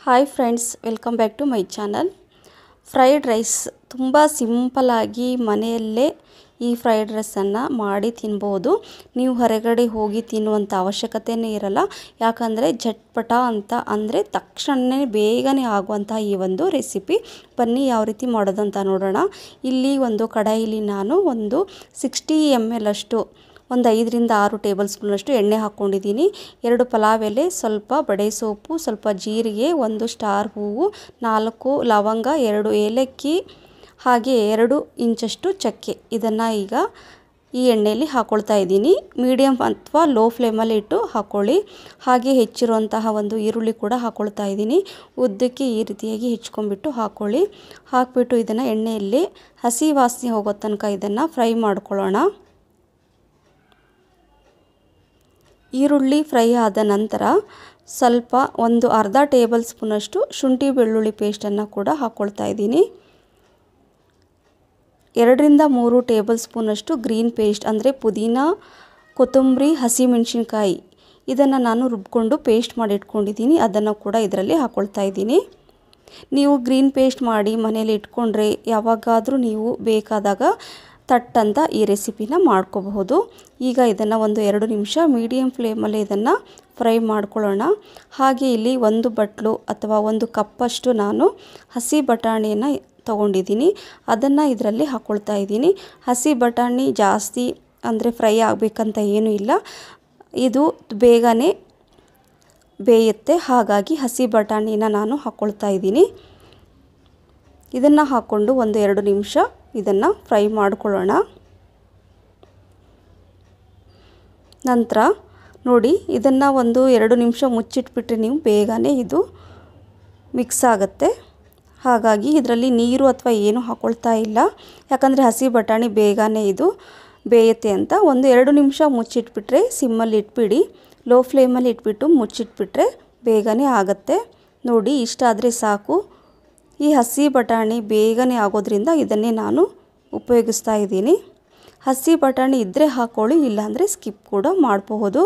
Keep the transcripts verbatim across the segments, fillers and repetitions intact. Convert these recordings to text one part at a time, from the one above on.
Hi friends, welcome back to my channel. Fried rice ತುಂಬ ಸಿಂಪಲಾಗಿ ಮನೆಯಲ್ಲೇ ಈ ಫ್ರೈಡ್ ರೈಸನ್ನು ಮಾಡಿ ತಿನ್ಬೋದು. ನೀವು ಹೊರಗಡೆ ಹೋಗಿ ತಿನ್ನುವಂಥ ಅವಶ್ಯಕತೆಯೇ ಇರಲ್ಲ. ಯಾಕಂದರೆ ಝಟ್ಪಟ ಅಂತ ಅಂದರೆ ತಕ್ಷಣವೇ ಬೇಗನೆ ಆಗುವಂಥ ಈ ಒಂದು ರೆಸಿಪಿ. ಬನ್ನಿ ಯಾವ ರೀತಿ ಮಾಡೋದಂತ ನೋಡೋಣ. ಇಲ್ಲಿ ಒಂದು ಕಡಾಯಿಲಿ ನಾನು ಒಂದು ಸಿಕ್ಸ್ಟಿ ಎಮ್ ಎಲ್ ಅಷ್ಟು ಒಂದು ಐದರಿಂದ ಆರು ಟೇಬಲ್ ಸ್ಪೂನಷ್ಟು ಎಣ್ಣೆ ಹಾಕ್ಕೊಂಡಿದ್ದೀನಿ. ಎರಡು ಪಲಾವ್ ಎಲೆ, ಸ್ವಲ್ಪ ಬಡೆ ಸೊಪ್ಪು, ಸ್ವಲ್ಪ ಜೀರಿಗೆ, ಒಂದು ಸ್ಟಾರ್ ಹೂವು, ನಾಲ್ಕು ಲವಂಗ, ಎರಡು ಏಲಕ್ಕಿ, ಹಾಗೆ ಎರಡು ಇಂಚಷ್ಟು ಚಕ್ಕೆ. ಇದನ್ನು ಈಗ ಈ ಎಣ್ಣೆಯಲ್ಲಿ ಹಾಕ್ಕೊಳ್ತಾ ಇದ್ದೀನಿ. ಮೀಡಿಯಮ್ ಅಥವಾ ಲೋ ಫ್ಲೇಮಲ್ಲಿ ಇಟ್ಟು ಹಾಕ್ಕೊಳ್ಳಿ. ಹಾಗೆ ಹೆಚ್ಚಿರುವಂತಹ ಒಂದು ಈರುಳ್ಳಿ ಕೂಡ ಹಾಕ್ಕೊಳ್ತಾ ಇದ್ದೀನಿ. ಉದ್ದಕ್ಕೆ ಈ ರೀತಿಯಾಗಿ ಹೆಚ್ಕೊಂಡ್ಬಿಟ್ಟು ಹಾಕ್ಕೊಳ್ಳಿ. ಹಾಕಿಬಿಟ್ಟು ಇದನ್ನು ಎಣ್ಣೆಯಲ್ಲಿ ಹಸಿ ವಾಸನೆ ಹೋಗೋ ತನಕ ಇದನ್ನು ಫ್ರೈ ಮಾಡ್ಕೊಳ್ಳೋಣ. ಈರುಳ್ಳಿ ಫ್ರೈ ಆದ ನಂತರ ಸ್ವಲ್ಪ ಒಂದು ಅರ್ಧ ಟೇಬಲ್ ಸ್ಪೂನಷ್ಟು ಶುಂಠಿ ಬೆಳ್ಳುಳ್ಳಿ ಪೇಸ್ಟನ್ನು ಕೂಡ ಹಾಕ್ಕೊಳ್ತಾ ಇದ್ದೀನಿ. ಎರಡರಿಂದ ಮೂರು ಟೇಬಲ್ ಸ್ಪೂನಷ್ಟು ಗ್ರೀನ್ ಪೇಸ್ಟ್ ಅಂದರೆ ಪುದೀನ, ಕೊತ್ತಂಬರಿ, ಹಸಿಮೆಣಸಿನ್ಕಾಯಿ ಇದನ್ನು ನಾನು ರುಬ್ಕೊಂಡು ಪೇಸ್ಟ್ ಮಾಡಿ ಇಟ್ಕೊಂಡಿದ್ದೀನಿ. ಅದನ್ನು ಕೂಡ ಇದರಲ್ಲಿ ಹಾಕ್ಕೊಳ್ತಾ ಇದ್ದೀನಿ. ನೀವು ಗ್ರೀನ್ ಪೇಸ್ಟ್ ಮಾಡಿ ಮನೇಲಿ ಇಟ್ಕೊಂಡ್ರೆ ಯಾವಾಗಾದರೂ ನೀವು ಬೇಕಾದಾಗ ತಟ್ಟಂತ ಈ ರೆಸಿಪಿನ ಮಾಡ್ಕೋಬಹುದು. ಈಗ ಇದನ್ನು ಒಂದು ಎರಡು ನಿಮಿಷ ಮೀಡಿಯಮ್ ಫ್ಲೇಮಲ್ಲಿ ಇದನ್ನು ಫ್ರೈ ಮಾಡ್ಕೊಳ್ಳೋಣ. ಹಾಗೆ ಇಲ್ಲಿ ಒಂದು ಬಟ್ಲು ಅಥವಾ ಒಂದು ಕಪ್ಪಷ್ಟು ನಾನು ಹಸಿ ಬಟಾಣಿಯನ್ನು ತೊಗೊಂಡಿದ್ದೀನಿ. ಅದನ್ನು ಇದರಲ್ಲಿ ಹಾಕ್ಕೊಳ್ತಾ ಇದ್ದೀನಿ. ಹಸಿ ಬಟಾಣಿ ಜಾಸ್ತಿ ಅಂದರೆ ಫ್ರೈ ಆಗಬೇಕಂತ ಏನೂ ಇಲ್ಲ, ಇದು ಬೇಗನೆ ಬೇಯುತ್ತೆ. ಹಾಗಾಗಿ ಹಸಿ ಬಟಾಣಿನ ನಾನು ಹಾಕ್ಕೊಳ್ತಾ ಇದ್ದೀನಿ. ಇದನ್ನು ಹಾಕ್ಕೊಂಡು ಒಂದು ಎರಡು ನಿಮಿಷ ಇದನ್ನು ಫ್ರೈ ಮಾಡ್ಕೊಳ್ಳೋಣ. ನಂತರ ನೋಡಿ, ಇದನ್ನು ಒಂದು ಎರಡು ನಿಮಿಷ ಮುಚ್ಚಿಟ್ಬಿಟ್ರೆ ನೀವು ಬೇಗನೆ ಇದು ಮಿಕ್ಸ್ ಆಗುತ್ತೆ. ಹಾಗಾಗಿ ಇದರಲ್ಲಿ ನೀರು ಅಥವಾ ಏನು ಹಾಕ್ಕೊಳ್ತಾ ಇಲ್ಲ, ಯಾಕಂದರೆ ಹಸಿ ಬಟಾಣಿ ಬೇಗನೆ ಇದು ಬೇಯುತ್ತೆ ಅಂತ. ಒಂದು ಎರಡು ನಿಮಿಷ ಮುಚ್ಚಿಟ್ಬಿಟ್ರೆ ಸಿಮ್ಮಲ್ಲಿ ಇಟ್ಬಿಡಿ. ಲೋ ಫ್ಲೇಮಲ್ಲಿ ಇಟ್ಬಿಟ್ಟು ಮುಚ್ಚಿಟ್ಬಿಟ್ರೆ ಬೇಗನೆ ಆಗುತ್ತೆ. ನೋಡಿ, ಇಷ್ಟ ಆದರೆ ಸಾಕು. ಈ ಹಸಿ ಬಟಾಣಿ ಬೇಗನೆ ಆಗೋದ್ರಿಂದ ಇದನ್ನೇ ನಾನು ಉಪಯೋಗಿಸ್ತಾ ಇದ್ದೀನಿ. ಹಸಿ ಬಟಾಣಿ ಇದ್ದರೆ ಹಾಕ್ಕೊಳ್ಳಿ, ಇಲ್ಲಾಂದರೆ ಸ್ಕಿಪ್ ಕೂಡ ಮಾಡಬಹುದು.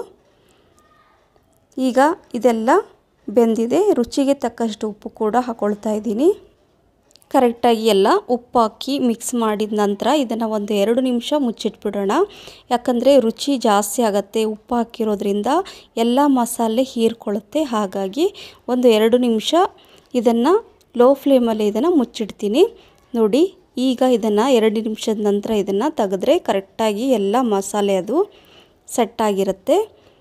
ಈಗ ಇದೆಲ್ಲ ಬೆಂದಿದೆ. ರುಚಿಗೆ ತಕ್ಕಷ್ಟು ಉಪ್ಪು ಕೂಡ ಹಾಕ್ಕೊಳ್ತಾ ಇದ್ದೀನಿ. ಕರೆಕ್ಟಾಗಿ ಎಲ್ಲ ಉಪ್ಪು ಹಾಕಿ ಮಿಕ್ಸ್ ಮಾಡಿದ ನಂತರ ಇದನ್ನು ಒಂದು ಎರಡು ನಿಮಿಷ ಮುಚ್ಚಿಟ್ಬಿಡೋಣ. ಯಾಕಂದರೆ ರುಚಿ ಜಾಸ್ತಿ ಆಗುತ್ತೆ. ಉಪ್ಪು ಹಾಕಿರೋದ್ರಿಂದ ಎಲ್ಲ ಮಸಾಲೆ ಹೀರ್ಕೊಳ್ಳುತ್ತೆ. ಹಾಗಾಗಿ ಒಂದು ಎರಡು ನಿಮಿಷ ಇದನ್ನು ಲೋ ಫ್ಲೇಮಲ್ಲಿ ಇದನ್ನು ಮುಚ್ಚಿಡ್ತೀನಿ. ನೋಡಿ, ಈಗ ಇದನ್ನು ಎರಡು ನಿಮಿಷದ ನಂತರ ಇದನ್ನು ತೆಗೆದ್ರೆ ಕರೆಕ್ಟಾಗಿ ಎಲ್ಲ ಮಸಾಲೆ ಅದು ಸೆಟ್ ಆಗಿರುತ್ತೆ.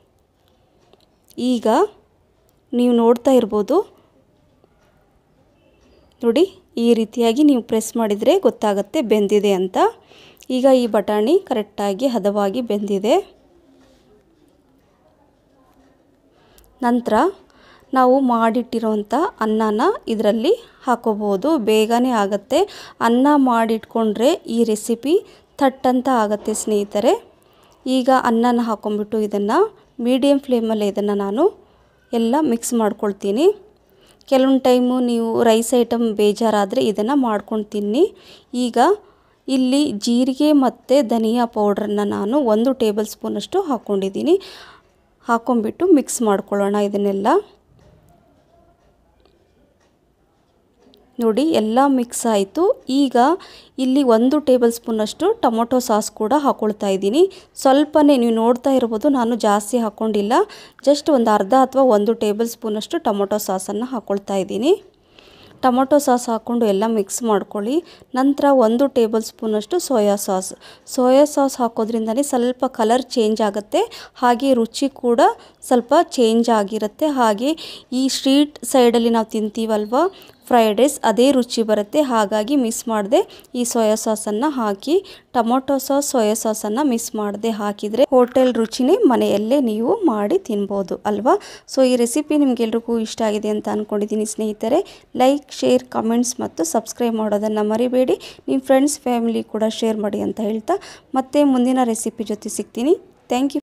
ಈಗ ನೀವು ನೋಡ್ತಾ ಇರ್ಬೋದು, ನೋಡಿ ಈ ರೀತಿಯಾಗಿ ನೀವು ಪ್ರೆಸ್ ಮಾಡಿದರೆ ಗೊತ್ತಾಗುತ್ತೆ ಬೆಂದಿದೆ ಅಂತ. ಈಗ ಈ ಬಟಾಣಿ ಕರೆಕ್ಟಾಗಿ ಹದವಾಗಿ ಬೆಂದಿದೆ. ನಂತರ ನಾವು ಮಾಡಿಟ್ಟಿರೋಂಥ ಅನ್ನನ ಇದರಲ್ಲಿ ಹಾಕೋಬೋದು. ಬೇಗನೆ ಆಗುತ್ತೆ. ಅನ್ನ ಮಾಡಿಟ್ಕೊಂಡ್ರೆ ಈ ರೆಸಿಪಿ ಥಟ್ಟಂತ ಆಗುತ್ತೆ ಸ್ನೇಹಿತರೆ. ಈಗ ಅನ್ನನ ಹಾಕೊಂಡ್ಬಿಟ್ಟು ಇದನ್ನು ಮೀಡಿಯಮ್ ಫ್ಲೇಮಲ್ಲಿ ಇದನ್ನು ನಾನು ಎಲ್ಲ ಮಿಕ್ಸ್ ಮಾಡ್ಕೊಳ್ತೀನಿ. ಕೆಲವೊಂದು ಟೈಮು ನೀವು ರೈಸ್ ಐಟಮ್ ಬೇಜಾರಾದರೆ ಇದನ್ನು ಮಾಡ್ಕೊಂಡು ತಿನ್ನಿ. ಈಗ ಇಲ್ಲಿ ಜೀರಿಗೆ ಮತ್ತು ಧನಿಯಾ ಪೌಡ್ರನ್ನು ನಾನು ಒಂದು ಟೇಬಲ್ ಸ್ಪೂನಷ್ಟು ಹಾಕ್ಕೊಂಡಿದ್ದೀನಿ. ಹಾಕ್ಕೊಂಬಿಟ್ಟು ಮಿಕ್ಸ್ ಮಾಡ್ಕೊಳ್ಳೋಣ ಇದನ್ನೆಲ್ಲ. ನೋಡಿ, ಎಲ್ಲ ಮಿಕ್ಸ್ ಆಯಿತು. ಈಗ ಇಲ್ಲಿ ಒಂದು ಟೇಬಲ್ ಸ್ಪೂನಷ್ಟು ಟೊಮೊಟೊ ಸಾಸ್ ಕೂಡ ಹಾಕ್ಕೊಳ್ತಾ ಇದ್ದೀನಿ. ಸ್ವಲ್ಪನೇ, ನೀವು ನೋಡ್ತಾ ಇರ್ಬೋದು, ನಾನು ಜಾಸ್ತಿ ಹಾಕ್ಕೊಂಡಿಲ್ಲ. ಜಸ್ಟ್ ಒಂದು ಅರ್ಧ ಅಥವಾ ಒಂದು ಟೇಬಲ್ ಸ್ಪೂನಷ್ಟು ಟೊಮೊಟೊ ಸಾಸನ್ನು ಹಾಕ್ಕೊಳ್ತಾ ಇದ್ದೀನಿ. ಟೊಮೊಟೊ ಸಾಸ್ ಹಾಕ್ಕೊಂಡು ಎಲ್ಲ ಮಿಕ್ಸ್ ಮಾಡ್ಕೊಳ್ಳಿ. ನಂತರ ಒಂದು ಟೇಬಲ್ ಸ್ಪೂನಷ್ಟು ಸೋಯಾ ಸಾಸ್ ಸೋಯಾ ಸಾಸ್ ಹಾಕೋದ್ರಿಂದಲೇ ಸ್ವಲ್ಪ ಕಲರ್ ಚೇಂಜ್ ಆಗುತ್ತೆ. ಹಾಗೆ ರುಚಿ ಕೂಡ ಸ್ವಲ್ಪ ಚೇಂಜ್ ಆಗಿರುತ್ತೆ. ಹಾಗೆ ಈ ಸ್ಟ್ರೀಟ್ ಸೈಡಲ್ಲಿ ನಾವು ತಿಂತೀವಲ್ವ ಫ್ರೈಡ್ ರೈಸ್, ಅದೇ ರುಚಿ ಬರುತ್ತೆ. ಹಾಗಾಗಿ ಮಿಸ್ ಮಾಡದೆ ಈ ಸೋಯಾ ಸಾಸನ್ನು ಹಾಕಿ, ಟೊಮೊಟೊ ಸಾಸ್ ಸೋಯಾ ಸಾಸನ್ನು ಮಿಸ್ ಮಾಡದೆ ಹಾಕಿದರೆ ಹೋಟೆಲ್ ರುಚಿನೇ ಮನೆಯಲ್ಲೇ ನೀವು ಮಾಡಿ ತಿನ್ಬೋದು ಅಲ್ವಾ. ಸೊ ಈ ರೆಸಿಪಿ ನಿಮಗೆಲ್ರಿಗೂ ಇಷ್ಟ ಆಗಿದೆ ಅಂತ ಅಂದ್ಕೊಂಡಿದ್ದೀನಿ ಸ್ನೇಹಿತರೆ. ಲೈಕ್, ಶೇರ್, ಕಮೆಂಟ್ಸ್ ಮತ್ತು ಸಬ್ಸ್ಕ್ರೈಬ್ ಮಾಡೋದನ್ನು ಮರಿಬೇಡಿ. ನಿಮ್ಮ ಫ್ರೆಂಡ್ಸ್ ಫ್ಯಾಮಿಲಿ ಕೂಡ ಶೇರ್ ಮಾಡಿ ಅಂತ ಹೇಳ್ತಾ ಮತ್ತೆ ಮುಂದಿನ ರೆಸಿಪಿ ಜೊತೆ ಸಿಗ್ತೀನಿ. Thank you.